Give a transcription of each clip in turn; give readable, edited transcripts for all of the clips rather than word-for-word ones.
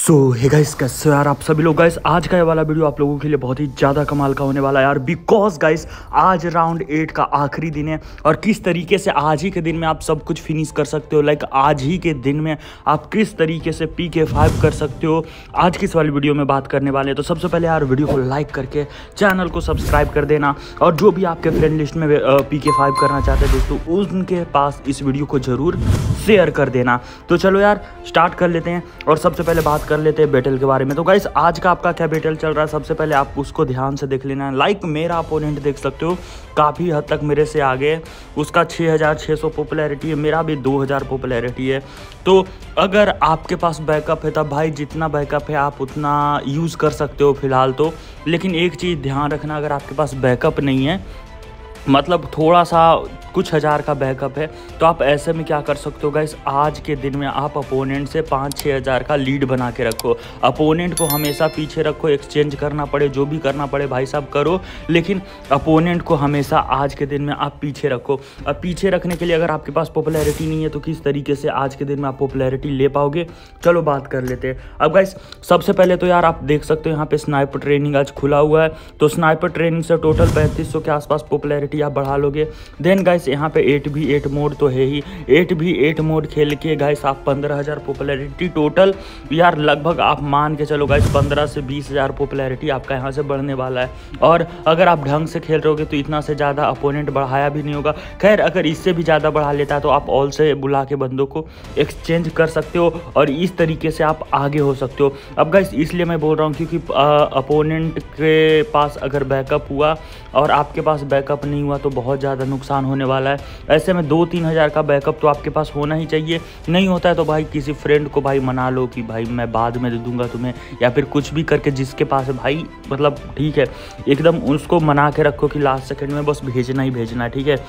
सो hey guys, कैसे हो यार आप सभी लोग। गाइस आज का ये वाला वीडियो आप लोगों के लिए बहुत ही ज़्यादा कमाल का होने वाला है यार, बिकॉज गाइस आज राउंड 8 का आखिरी दिन है और किस तरीके से आज ही के दिन में आप सब कुछ फिनिश कर सकते हो। लाइक आज ही के दिन में आप किस तरीके से PK5 कर सकते हो, आज की इस वाली वीडियो में बात करने वाले हैं। तो सबसे पहले यार वीडियो को लाइक करके चैनल को सब्सक्राइब कर देना, और जो भी आपके फ्रेंड लिस्ट में PK5 करना चाहते हैं दोस्तों, उनके पास इस वीडियो को ज़रूर शेयर कर देना। तो चलो यार स्टार्ट कर लेते हैं और सबसे पहले बात कर लेते हैं बैटल के बारे में। तो गाइस आज का आपका क्या बैटल चल रहा है, सबसे पहले आप उसको ध्यान से देख लेना है। लाइक मेरा अपोनेंट देख सकते हो काफ़ी हद तक मेरे से आगे है, उसका 6600 पॉपुलैरिटी है, मेरा भी 2000 पॉपुलैरिटी है। तो अगर आपके पास बैकअप है तब भाई जितना बैकअप है आप उतना यूज़ कर सकते हो फ़िलहाल तो। लेकिन एक चीज़ ध्यान रखना, अगर आपके पास बैकअप नहीं है, मतलब थोड़ा सा कुछ हज़ार का बैकअप है, तो आप ऐसे में क्या कर सकते हो गाइस, आज के दिन में आप अपोनेंट से 5-6 हज़ार का लीड बना के रखो। अपोनेंट को हमेशा पीछे रखो, एक्सचेंज करना पड़े जो भी करना पड़े भाई साहब करो, लेकिन अपोनेंट को हमेशा आज के दिन में आप पीछे रखो। अब पीछे रखने के लिए अगर आपके पास पॉपुलैरिटी नहीं है तो किस तरीके से आज के दिन में आप पॉपुलैरिटी ले पाओगे, चलो बात कर लेते हैं। अब गाइस सबसे पहले तो यार आप देख सकते हो यहाँ पे स्नाइपर ट्रेनिंग आज खुला हुआ है, तो स्नाइपर ट्रेनिंग से टोटल 3500 के आसपास पॉपुलैरिटी आप बढ़ा लोगे। देन गाइस यहाँ पे 8v8 मोड तो है ही, 8v8 मोड खेल के गाइस आप 15,000 पॉपुलैरिटी टोटल, यार लगभग आप मान के चलो गाइस 15 से 20,000 पॉपुलैरिटी आपका यहाँ से बढ़ने वाला है। और अगर आप ढंग से खेल रहोगे तो इतना से ज़्यादा अपोनेंट बढ़ाया भी नहीं होगा। खैर अगर इससे भी ज़्यादा बढ़ा लेता है तो आप ऑल से बुला के बंदों को एक्सचेंज कर सकते हो और इस तरीके से आप आगे हो सकते हो। अब गाइस इसलिए मैं बोल रहा हूँ क्योंकि अपोनेंट के पास अगर बैकअप हुआ और आपके पास बैकअप नहीं हुआ तो बहुत ज़्यादा नुकसान होने वाला है। ऐसे में 2-3 हज़ार का बैकअप तो आपके पास होना ही चाहिए। नहीं होता है तो भाई किसी फ्रेंड को भाई मना लो कि भाई मैं बाद में दे दूंगा तुम्हें, या फिर कुछ भी करके जिसके पास है भाई, मतलब ठीक है एकदम उसको मना के रखो कि लास्ट सेकंड में बस भेजना ही भेजना है, ठीक है,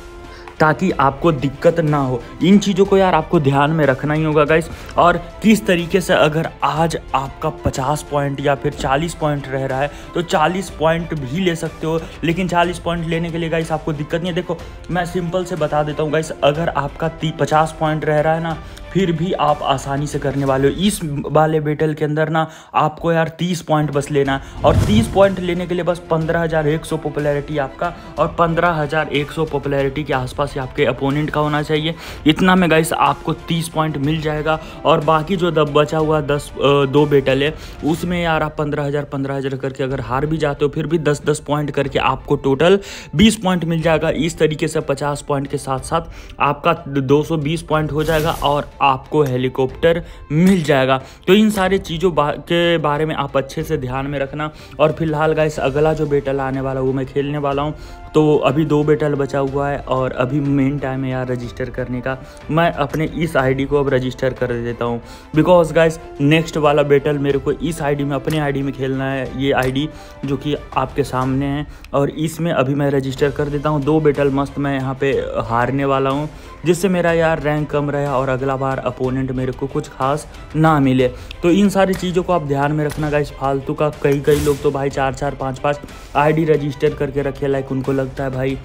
ताकि आपको दिक्कत ना हो। इन चीज़ों को यार आपको ध्यान में रखना ही होगा गाइस। और किस तरीके से अगर आज आपका 50 पॉइंट या फिर 40 पॉइंट रह रहा है तो 40 पॉइंट भी ले सकते हो, लेकिन 40 पॉइंट लेने के लिए गाइस आपको दिक्कत नहीं है। देखो मैं सिंपल से बता देता हूँ गाइस, अगर आपका 50 पॉइंट रह रहा है ना, फिर भी आप आसानी से करने वाले हो। इस वाले बैटल के अंदर ना आपको यार 30 पॉइंट बस लेना है, और 30 पॉइंट लेने के लिए बस 15,100 पॉपुलैरिटी आपका, और 15,100 पॉपुलैरिटी के आसपास ही आपके अपोनेंट का होना चाहिए। इतना में गाइस आपको 30 पॉइंट मिल जाएगा। और बाकी जो बचा हुआ 2 बैटल है उसमें यार आप 15,000 करके अगर हार भी जाते हो फिर भी 10-10 पॉइंट करके आपको टोटल 20 पॉइंट मिल जाएगा। इस तरीके से 50 पॉइंट के साथ साथ आपका 220 पॉइंट हो जाएगा और आपको हेलीकॉप्टर मिल जाएगा। तो इन सारी चीज़ों के बारे में आप अच्छे से ध्यान में रखना। और फिलहाल गाइस अगला जो बैटल आने वाला वो मैं खेलने वाला हूँ, तो अभी 2 बैटल बचा हुआ है और अभी मेन टाइम है यार रजिस्टर करने का। मैं अपने इस आईडी को अब रजिस्टर कर देता हूँ, बिकॉज गाइस नेक्स्ट वाला बैटल मेरे को इस आईडी में, अपने आईडी में खेलना है। ये आईडी जो कि आपके सामने है, और इसमें अभी मैं रजिस्टर कर देता हूँ। 2 बैटल मस्त मैं यहाँ पे हारने वाला हूँ, जिससे मेरा यार रैंक कम रहा और अगला बार अपोनेंट मेरे को कुछ खास ना मिले। तो इन सारी चीज़ों को आप ध्यान में रखना गाइस। फालतू का कई लोग तो भाई 4-4 5-5 आईडी रजिस्टर करके रखे, लाइक उनको लगता है भाई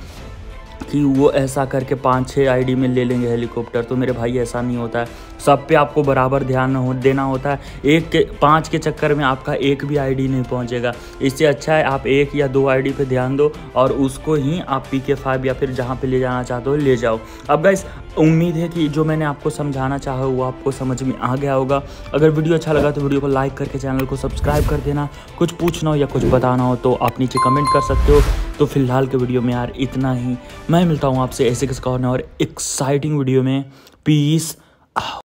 कि वो ऐसा करके 5-6 आईडी में ले लेंगे हेलीकॉप्टर। तो मेरे भाई ऐसा नहीं होता है, सब पे आपको बराबर ध्यान देना होता है। 5 के चक्कर में आपका एक भी आईडी नहीं पहुंचेगा। इससे अच्छा है आप 1 या 2 आईडी पे ध्यान दो और उसको ही आप PK5 या फिर जहां पे ले जाना चाहते हो ले जाओ। अब गाइस उम्मीद है कि जो मैंने आपको समझाना चाहा वो आपको समझ में आ गया होगा। अगर वीडियो अच्छा लगा तो वीडियो को लाइक करके चैनल को सब्सक्राइब कर देना। कुछ पूछना हो या कुछ बताना हो तो आप नीचे कमेंट कर सकते हो। तो फिलहाल के वीडियो में यार इतना ही। मैं मिलता हूँ आपसे ऐसे किसी और एक्साइटिंग वीडियो में। पीस।